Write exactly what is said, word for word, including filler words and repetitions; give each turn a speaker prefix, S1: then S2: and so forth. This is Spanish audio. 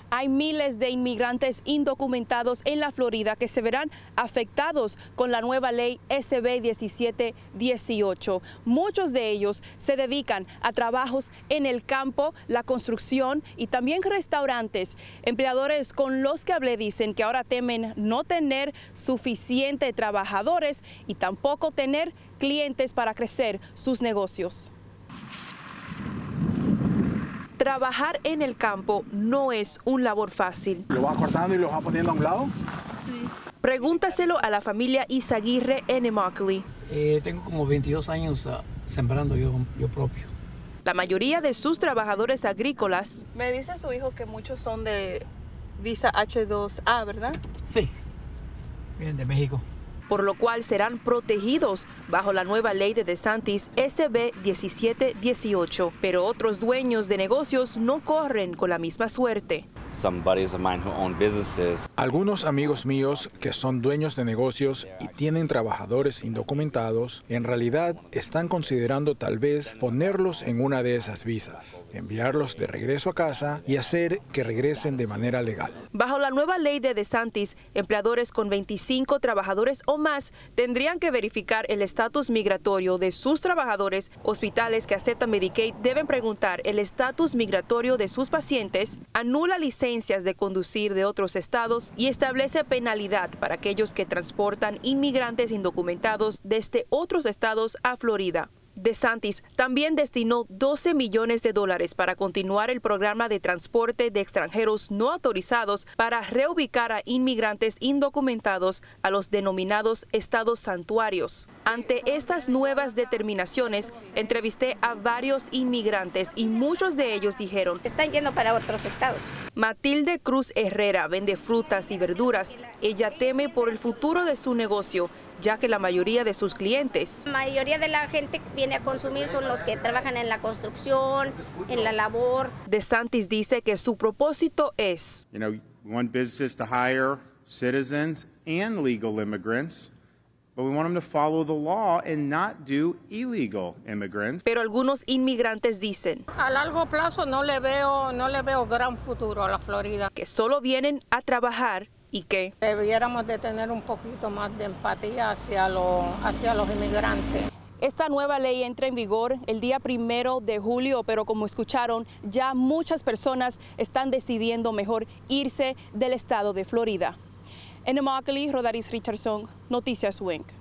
S1: Hay miles de inmigrantes indocumentados en la Florida que se verán afectados con la nueva ley S B diecisiete dieciocho. Muchos de ellos se dedican a trabajos en el campo, la construcción y también restaurantes. Empleadores con los que hablé dicen que ahora temen no tener suficientes trabajadores y tampoco tener clientes para crecer sus negocios. Trabajar en el campo no es un labor fácil.
S2: ¿Lo vas cortando y lo vas poniendo a un lado?
S1: Sí. Pregúntaselo a la familia Izaguirre en Immokalee.
S3: Eh, tengo como veintidós años uh, sembrando yo, yo propio.
S1: La mayoría de sus trabajadores agrícolas... Me dice su hijo que muchos son de visa H dos A, ¿verdad?
S3: Sí, vienen de México.
S1: Por lo cual serán protegidos bajo la nueva ley de DeSantis S B diecisiete dieciocho, pero otros dueños de negocios no corren con la misma suerte.
S2: Algunos amigos míos que son dueños de negocios y tienen trabajadores indocumentados, en realidad están considerando tal vez ponerlos en una de esas visas, enviarlos de regreso a casa y hacer que regresen de manera legal.
S1: Bajo la nueva ley de DeSantis, empleadores con veinticinco trabajadores o más tendrían que verificar el estatus migratorio de sus trabajadores. Hospitales que aceptan Medicaid deben preguntar el estatus migratorio de sus pacientes, anula licencias de conducir de otros estados y establece penalidad para aquellos que transportan inmigrantes indocumentados desde otros estados a Florida. DeSantis también destinó doce millones de dólares para continuar el programa de transporte de extranjeros no autorizados para reubicar a inmigrantes indocumentados a los denominados estados santuarios. Ante estas nuevas determinaciones, entrevisté a varios inmigrantes y muchos de ellos dijeron:
S4: están yendo para otros estados.
S1: Matilde Cruz Herrera vende frutas y verduras. Ella teme por el futuro de su negocio, ya que la mayoría de sus clientes...
S4: La mayoría de la gente que viene a consumir son los que trabajan en la construcción, en la labor.
S1: DeSantis dice que su propósito es...
S5: You know, we want businesses to hire citizens and legal immigrants, but we want them to follow the law and not do illegal immigrants.
S1: Pero algunos inmigrantes dicen...
S6: A largo plazo no le veo, no le veo gran futuro a la Florida.
S1: Que solo vienen a trabajar y que
S6: debiéramos de tener un poquito más de empatía hacia, lo, hacia los inmigrantes.
S1: Esta nueva ley entra en vigor el día primero de julio, pero como escucharon, ya muchas personas están decidiendo mejor irse del estado de Florida. En Immokalee, Rodaris Richardson, Noticias W I N C.